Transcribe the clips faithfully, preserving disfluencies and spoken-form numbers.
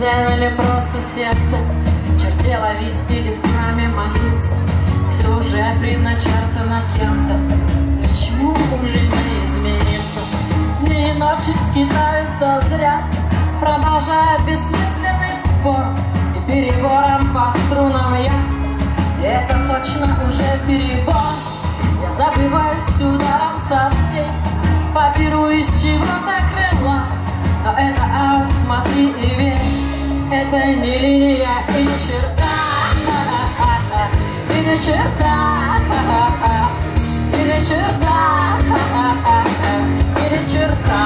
сцена или просто секта, чертей ловить или в храме молиться, все уже предначертано кем-то, ничего уже не изменится. Дни и ночи скитаются зря, продолжая бессмысленный спор, и перебором по струнам я, и это точно уже перебор. Я забываюсь ударом со всей, поберу из чего-то крыла, но это аут, смотри и верь, это не линия и не черта, и не черта, и не черта, и не черта.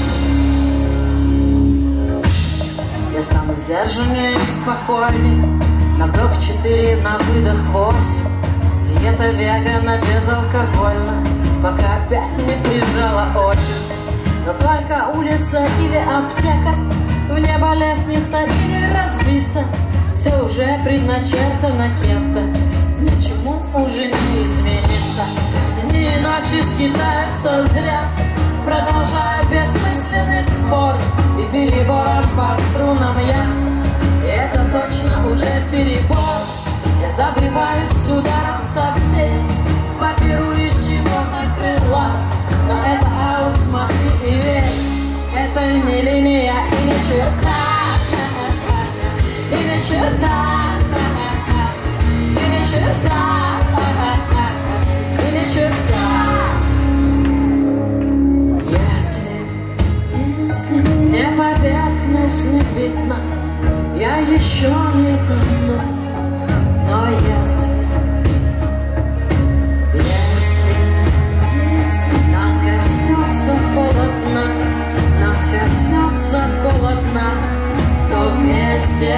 Я стану сдержаннее и спокойнее, на вдох четыре, на выдох восемь. Диета вегана безалкогольна, пока опять не прижала осень. Но только улица или аптека, в небо лестница или разбиться, все уже предначертано кем-то, ничему уже не изменится. Дни и ночи скитаются зря, продолжая бессмысленный спор, и перебором по струнам я, и это точно уже перебор. Я забываюсь ударом со всей, поберу из чего-то крыла, но это аут, смотри и верь, это не линия и не черта, и не черта, и не черта, и не черта. Если не поверхность не видно, я еще не тону, но если, если, если нас коснется холодно, нас коснется холодно, то вместе.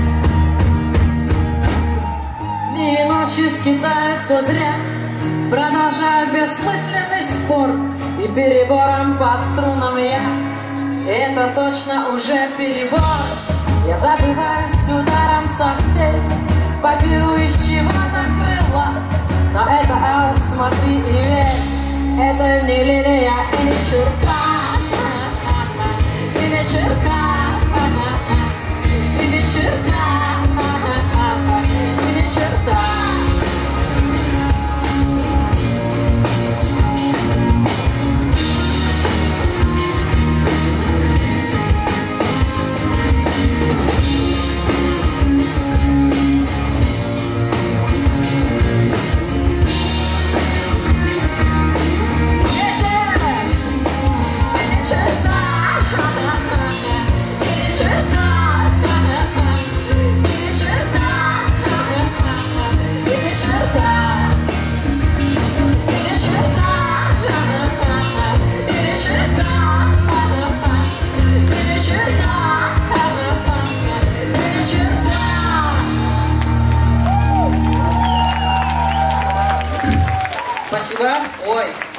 Дни и ночи скитаются зря, продолжая бессмысленный спор, и перебором по струнам я, и это точно уже перебор. Я забываюсь ударом со всей, поберу из чего-то крыла, но это аут, смотри и верь, это не линия и не черта, и не черта, и не черта, и не черта. Спасибо. Ой.